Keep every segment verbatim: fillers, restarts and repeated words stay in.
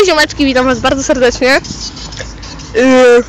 ziomeczki, witam was bardzo serdecznie. Yy...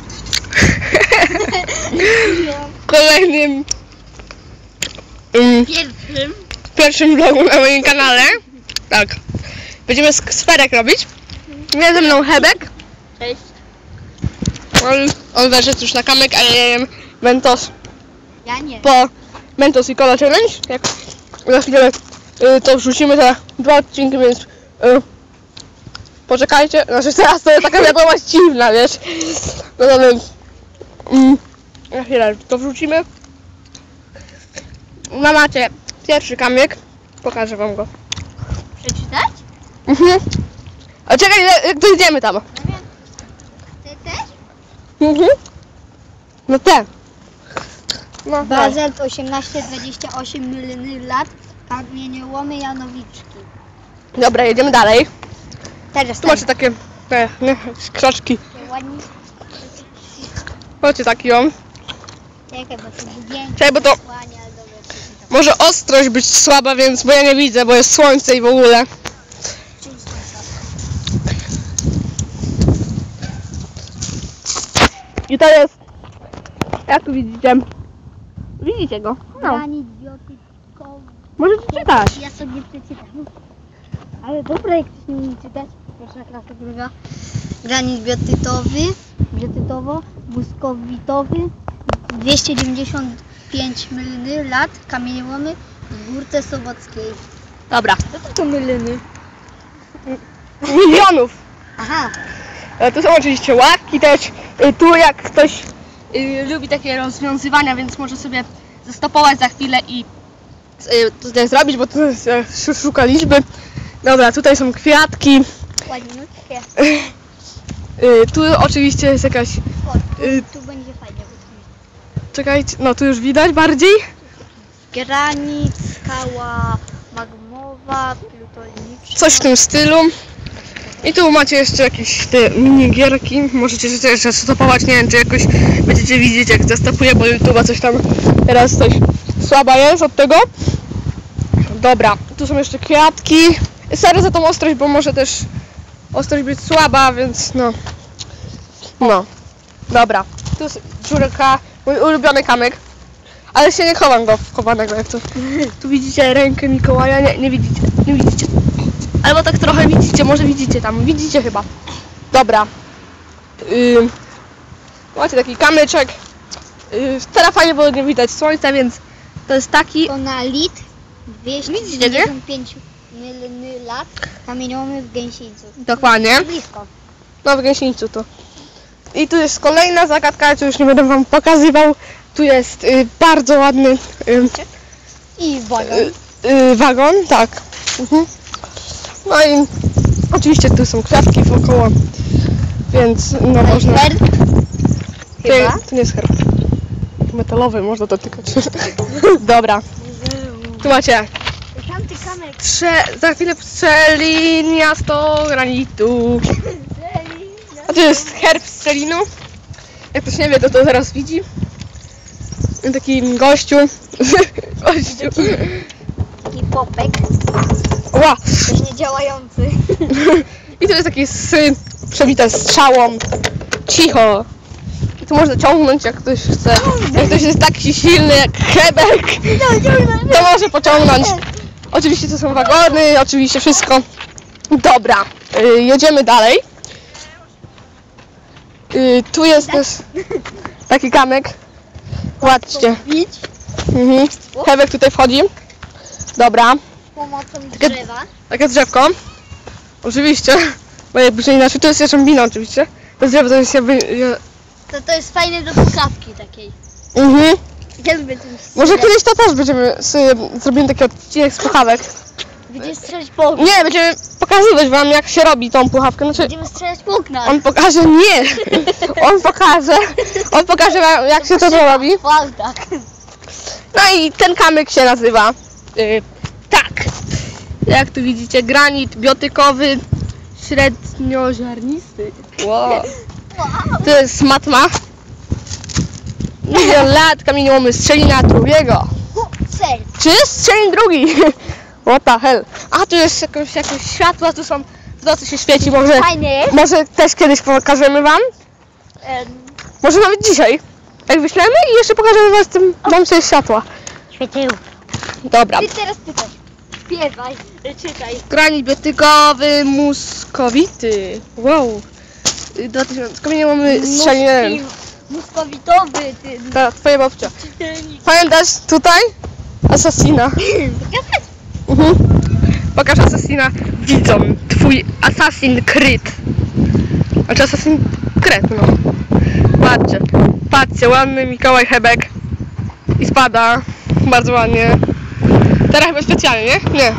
Kolejnym yy... Pierwszym pierwszym vlogu na moim kanale. Tak. Będziemy sferek robić. Jest ze mną Hebek. Cześć. On, on wyszedł już na kamyk, a ja jem Mentos Ja nie. po Mentos i Cola Challenge. Jak za chwilę yy, to wrzucimy te dwa odcinki, więc yy, poczekajcie. Znaczy teraz to jest taka wiadomość dziwna, wiesz. No to więc yy, na chwilę to wrzucimy. No macie pierwszy kamyk. Pokażę wam go. Przeczytać? Mhm. A czekaj, jak dojdziemy tam. Ty też? Mhm. No te. No, Bazel osiemnaście dwadzieścia osiem milionów lat. Kamieniołomy Janowiczki. dobra, jedziemy dalej. Teraz Tu macie takie te, nie, krzaczki. ładnie. Macie taki on. Czekaj, bo to zdjęcie. Czekaj, bo to Ładnie, ale dobra, przeczytam. może ostrość być słaba, więc bo ja nie widzę, bo jest słońce i w ogóle. Czuć słońca. I to jest, jak tu widzicie, widzicie go? No, Granit biotykowy. możecie czytać. Ja sobie przeczytam. Ale dobra, jak ktoś nie umie czytać. Pierwsza klasa, druga. Granit biotytowy, biotytowo, błyskowitowy, dwieście dziewięćdziesiąt pięć milionów lat, kamieniołomy w Górce Sobockiej. Dobra. Co to to myliny? Milionów. Aha. E, Tu są oczywiście łapki też. E, Tu jak ktoś e, lubi takie rozwiązywania, więc może sobie zastopować za chwilę i e, to tutaj zrobić, bo tu jest, e, szuka liczby. Dobra, tutaj są kwiatki. Ładniutkie. E, Tu oczywiście jest jakaś... O, tu, Y- tu będzie fajnie. Czekajcie, no tu już widać bardziej. Granit, skała magmowa, plutoniczna. Coś w tym stylu. I tu macie jeszcze jakieś te minigierki. Możecie sobie jeszcze stopować. Nie wiem, czy jakoś będziecie widzieć, jak zastopuję, bo YouTube'a coś tam teraz coś słaba jest od tego. Dobra, tu są jeszcze kwiatki. Sorry za tą ostrość, bo może też ostrość być słaba, więc no. No. Dobra. Tu jest dziurka, mój ulubiony kamyk. Ale się nie chowam go chowanego jak to. Tu widzicie rękę Mikołaja, nie, nie widzicie, nie widzicie. Albo tak trochę widzicie, może widzicie tam, widzicie chyba. Dobra. Yy, macie taki kamyczek. Yy, teraz fajnie, bo nie widać słońca, więc to jest taki. To na lit dwieście dziewięćdziesiąt pięć milionów lat, kamieniołomy w Gęsieńcu. Dokładnie. Blisko. No w Gęsieńcu to. I tu jest kolejna zagadka, co już nie będę wam pokazywał. Tu jest y, bardzo ładny y, I wagon. y, y, wagon, tak. Mhm. No i oczywiście tu są kwiatki wokoło, więc no można... Herb. Chyba. To nie jest herb. Metalowy, można dotykać. Dobra, tu macie Tamty kamek. trze... za chwilę strzeli miasto granitu. A tu jest herb strzelinu. Jak ktoś nie wie, to to zaraz widzi. Taki gościu. Gościu. Taki popek. Ła. Też niedziałający. I tu jest taki syn przebite strzałą. Cicho. I tu można ciągnąć, jak ktoś chce. Jak ktoś jest taki silny jak Hebek, to może pociągnąć. Oczywiście to są wagony, oczywiście wszystko. Dobra, y, jedziemy dalej. Y, tu jest też taki kamek. Patrzcie. Bić Mhm. Hebek tutaj wchodzi. Dobra, pomocą Takie- drzewa. takie drzewko. Oczywiście. Bo jakby się inaczej, to jest jeszcze bina oczywiście. To drzewo to jest jakby... ja- To, to jest fajne do pukawki takiej. Mhm. Ja lubię tym Może strzelać. kiedyś to też będziemy sobie zrobimy taki odcinek z puchawek. Będziemy strzelać po oknach. Nie, będziemy pokazywać wam, jak się robi tą puchawkę. Znaczy, Będziemy strzelać po oknach. on pokaże, nie! On pokaże, on pokaże wam, jak się to robi. Po autach. No i ten kamyk się nazywa yy, tak. Jak tu widzicie, granit biotykowy, średnioziarnisty. Wow. Wow. To jest matma. Milion lat, kamieniołomy, strzelina drugiego. Cel. Czy jest strzelin drugi? What the hell? A tu jest jakieś, jakieś światła, tu są To co się świeci, może, Fajnie jest. może też kiedyś pokażemy wam. Em, Może nawet dzisiaj. Jak wyślemy i jeszcze pokażemy was tym, dam sobie światła. Świecił. Dobra. Ty teraz czytaj. Śpiewaj, czytaj. Granit biotykowy, muskowity. Wow. Y, dwa tysiące. Kamienie mamy strzelinę. Muskowitowy, ty. Ta, twoja babcia. Czytelnik. Pamiętasz tutaj? Asasina. Mhm. Pokaż Asasina widzom. Twój Assassin Creed. Znaczy Assassin Creed, no. Patrzcie. Patrzcie, ładny Mikołaj Hebek. I spada. Bardzo ładnie. Teraz chyba specjalnie, nie? Nie.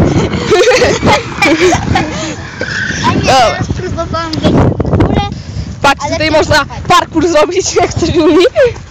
A nie, teraz próbowałam wejść na górę. Patrzcie, Ale tutaj tylko można fajnie. parkour zrobić, jak ktoś umie.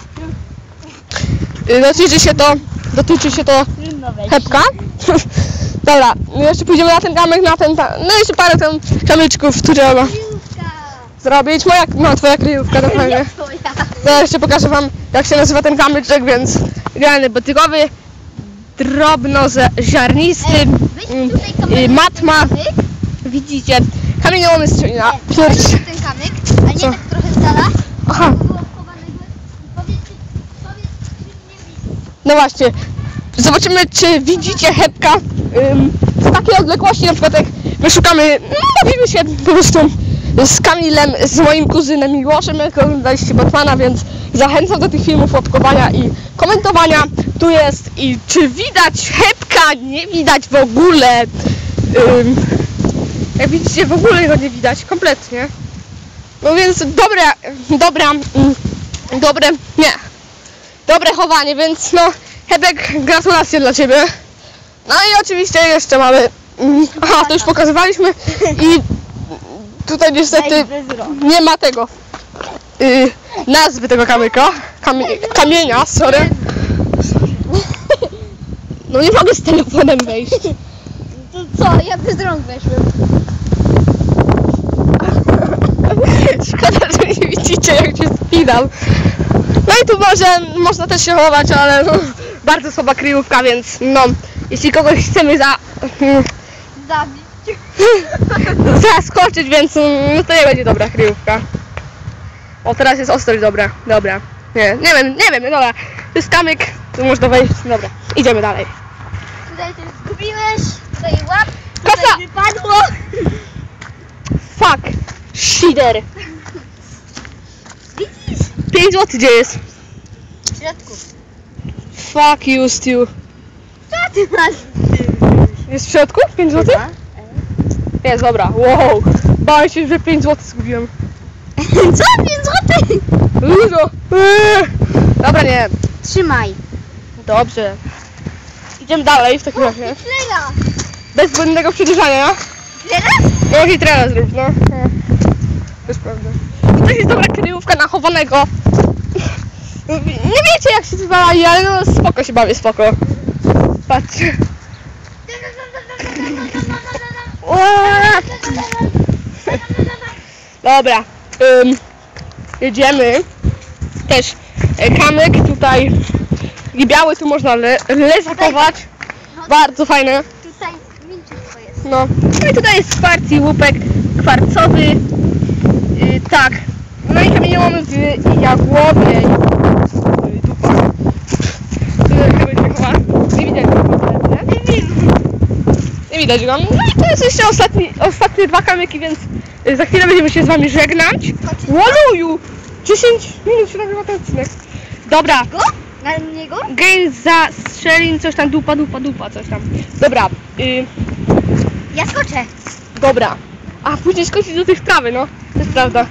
Y, Dotyczy się to, dotyczy się to Trudno wejść. Hebka. Dobra, jeszcze pójdziemy na ten kamek, na ten, ta, no jeszcze parę tam kamyczków, które ona Kryjówka. zrobić. Moja, no twoja kryjówka, dokładnie. Nie twoja. No jeszcze pokażę wam, jak się nazywa ten kamyczek, więc granit botykowy, drobnoziarnisty, Ej, weź tutaj y, kamerę. matma, Kamyk. widzicie, kamieniołomy strzelina. Ej, weź Pierwszy. ten kamyk, a nie Co? tak trochę z dala. Aha. Było chowanego. Powiedz, czy- powiedz, czy nie widzisz. No właśnie, zobaczymy czy widzicie Hebka ym, z takiej odległości, na przykład jak my szukamy, no, bawimy się po prostu z Kamilem, z moim kuzynem Miłoszem, jak oglądaliście Batmana, więc zachęcam do tych filmów, łapkowania i komentowania. Tu jest i czy widać Hebka? Nie widać w ogóle. Ym, jak widzicie, w ogóle go nie widać, kompletnie. No więc dobre, dobre, mm, dobre, nie. Dobre chowanie, więc no Hebek, gratulacje dla ciebie. No i oczywiście jeszcze mamy, mm, aha, to już pokazywaliśmy i tutaj niestety Daj bez rąk. nie ma tego y, nazwy tego kamyka, Kamie, kamienia, sorry. No nie mogę z telefonem wejść. To co, ja bez rąk weszłem. Szkoda, że nie widzicie jak się spinam. No i tu może, można też się chować, ale no, bardzo słaba kryjówka, więc no, jeśli kogoś chcemy za, Zabić. zaskoczyć, więc no, to nie będzie dobra kryjówka. O, teraz jest ostrość dobra, dobra. Nie, nie wiem, nie wiem, dobra. To jest kamyk, tu można wejść, dobra. Idziemy dalej. Tutaj coś zgubiłeś, tutaj łap, Kasa! tutaj wypadło. Fuck, shider. Widzisz? pięć złotych gdzie jest? W środku. Fuck you, Stu. Co ty masz? Jest w środku? pięć złotych? Jest, dobra. Wow. Bałem się, że pięć złotych zgubiłem. Co? pięć złotych? Dużo. Eee. Dobra, nie. Trzymaj. Dobrze. Idziemy dalej w takim razie. Hitlera. Bez błędnego przedłużania. Hitlera? No Hitlera zrób, no. To jest prawda. I to jest dobra kryjówka na chowanego. Nie wiecie jak się zwali, ale no spoko się bawię, spoko. Patrzcie. What? Dobra. Ym, jedziemy. Też e, kamyk tutaj. I biały tu można le leżakować. Bardzo fajne. Tutaj mięciutko jest. No. No i tutaj jest kwarc i łupek kwarcowy. Yy, tak. No i kamieniołomy w Jagłowie. Yy, dupa. Yy, kamyk się chowa. Nie widać go kompletnie. Nie wiem. Nie widać go. No i to jest jeszcze ostatni, ostatnie dwa kamyki, więc yy, za chwilę będziemy się z wami żegnać. Łaluju! dziesięć minut się nagrywa ten odcinek. Dobra. Go? Na niego? Gain za strzelin, coś tam dupa, dupa, dupa, coś tam. Dobra. Yy, Ja skoczę. Dobra. A później skoczyć do tych trawy, no. To jest prawda.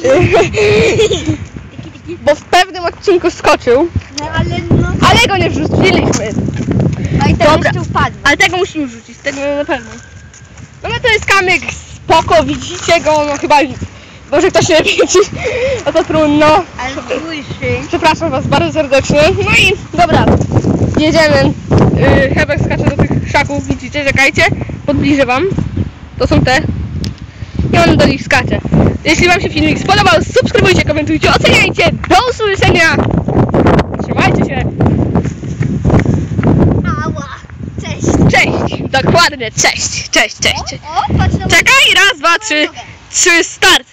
Bo w pewnym odcinku skoczył, No ale no. ale go nie wrzuciliśmy. No i teraz Dobra. jeszcze upadł. Ale tego musimy wrzucić, tego na pewno. No ale to jest kamyk spoko, widzicie go, no chyba może ktoś nie widzi, no to trudno. Ale błyszy. Przepraszam was bardzo serdecznie. No i dobra, jedziemy. Yy, Hebek skacze do tych krzaków, widzicie, czekajcie, podbliżę wam. To są te. I on do nich skacze. Jeśli wam się filmik spodobał, subskrybujcie, komentujcie, oceniajcie. Do usłyszenia. Trzymajcie się. Ała. Cześć. Cześć. Do Dokładnie, cześć, cześć, cześć. O, patrz na Czekaj, raz, dwa, trzy, trzy, start!